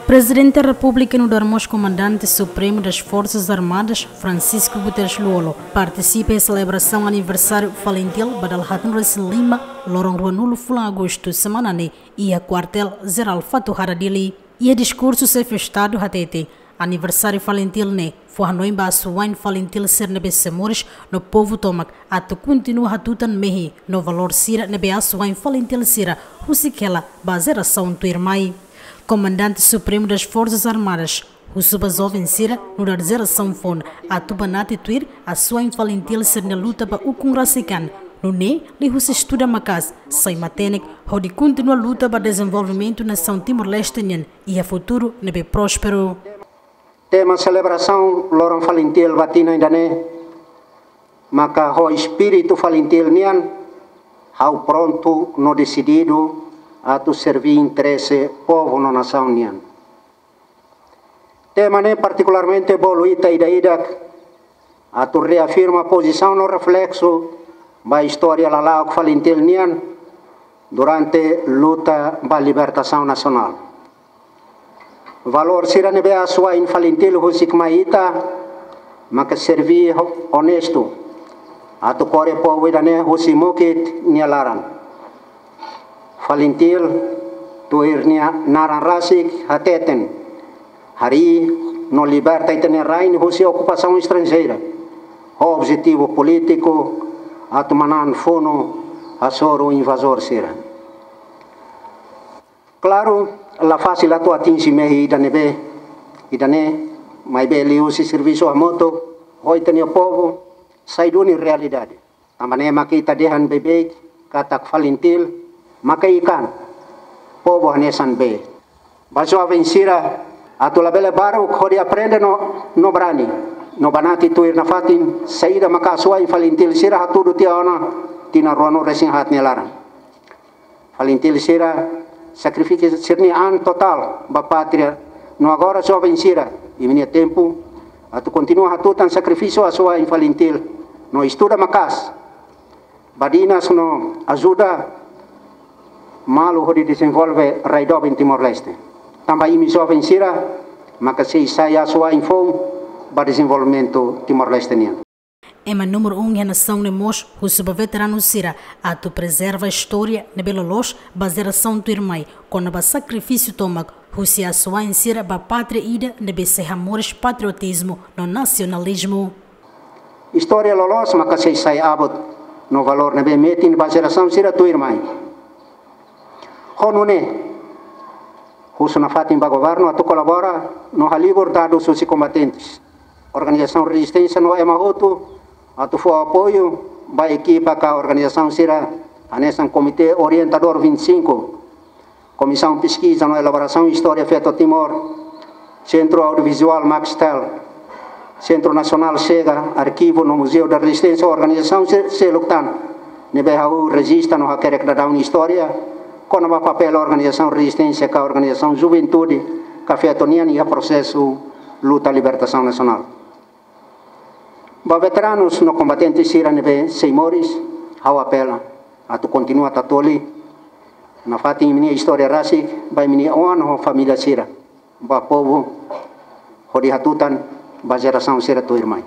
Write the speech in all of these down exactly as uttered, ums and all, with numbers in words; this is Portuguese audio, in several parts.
Presidente da República no Darmos Comandante Supremo das Forças Armadas, Francisco Guterres Luolo, participa em celebração aniversário Valentil Badalhat Nursi Lima, Lorong Ruanulo Fulan Agosto, semana ne, e a quartel Zeral Fatou Haradili, e a discurso se festado hatete. Aniversário Valentil ne, foi noimba suain Valentil ser nebe semores no povo tomak, ato continua hatutan mehi, no valor sira nebe suain Valentil sira, husikela, bazeração tu irmai. Comandante Supremo das Forças Armadas, o Subazov em Sira, no Darzeração Fon, a Tubanate Tuir, a sua invalentil ser na luta para o Congressican. No Ne, li se estuda Macas, sai Matenek, onde continua a luta para o desenvolvimento na São Timor-Leste e a futuro nebe próspero. Tema celebração Lorong Valentil batina ainda ne, maka o espírito Valentil nian, ao pronto no decidido, a tu servir interesse povo na nação nian. Tema ne particularmente boluita ida ida a tu reafirma a posição no reflexo da história lá o Valentil nian durante luta da libertação nacional. Valor sira nebe a sua in Valentil husik maita maka servir honesto a tu core povo ida ne husimukit nialaran. Valentil tuirnya naran rasik hateten hari no liberta itinerai husi ocupação estrangeira o objetivo político atumanan fono asoro invasor sira. Claro, la fácil atu atingi mehi idanebe idane mai beli usi serviço a moto oi tenio povo sai duni realidade amane makita dehan bebek katak Valentil maka ikan povo hanesan be baso avencira atula bele baru khodi aprende no no brani no banati tuir na fatin saída maka suai Valentil sira hatudu tia ona tina rono resin hat nelaran Valentil sira sacrifício sirni an total ba patria no agora so avencira e minha tempo atu continua hatutan sacrifício a suai Valentil no estuda makas badinas no ajuda malu hodi desenvolve raidob em Timor-Leste. Também imi jovem sira, maka sei saya sua info para desenvolvimento Timor-Leste nian. Ema número um a nação de Mos, o subveterano sira, a tu preserva a história de Belolos, baseração tu irmãe, quando ba sacrifício tomak, o se a sua em sira ba pátria ida de beser amores patriotismo no nacionalismo. História lolos maka sei saya abot no valor nebe metin baseração sira tu irmãe. Honune, huso na fatin ba governo atu colabora no halibor dado os combatentes. Organização resistência no emahoto atu fo apoio ba equipa ka organização sira anesan comitê orientador vinte e cinco, comissão pesquisa no elaboração história feito Timor, Centro Audiovisual Maxtel, Centro Nacional Chega, arquivo no Museu da Resistência, organização seluktan nebehau resista no hakerek da daun história quando o papel da organização resistência com a organização juventude café tonian e o processo luta libertação nacional. Ba veteranos no combatente sira nebe seimores ao apela a tu continua tatoli na fatin minha história rasik ba minha ono família sira ba povo hodi hatutan ba geração sira tu irmãe.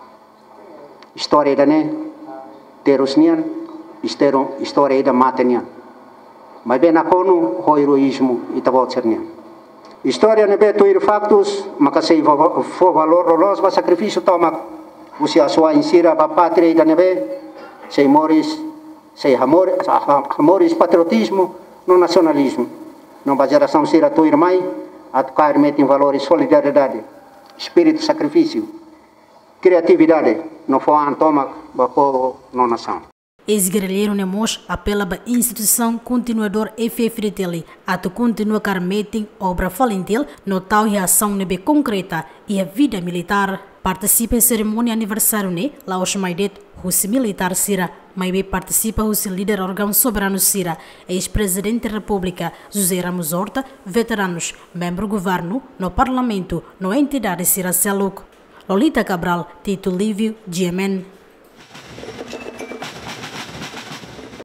História dane terusnian istero história da matenian. Mas bem na cono o heroísmo e tabot cernia. História nebe tuir factos, maka sei fo valor rolos ba sacrifício toma usia sua insira ba patria da nebe sei moris sei amor amores patriotismo no nacionalismo. Não ba geração sira tuir mai at cair met em valores solidariedade, espírito sacrifício, criatividade no fo antoma ba povo no nação. Ex-guerrilheiro Nemos apela para a instituição continuador F F D T L a tu continua car meeting obra Valentil no tal reação nebe concreta e a vida militar. Participa em cerimônia aniversário ne lá os maidet Russi militar sira, maibe participa Russi líder órgão soberano sira, ex-presidente da República José Ramos Horta, veteranos, membro governo, no parlamento, no entidade sira Seluk. Lolita Cabral, Tito Lívio, G M N.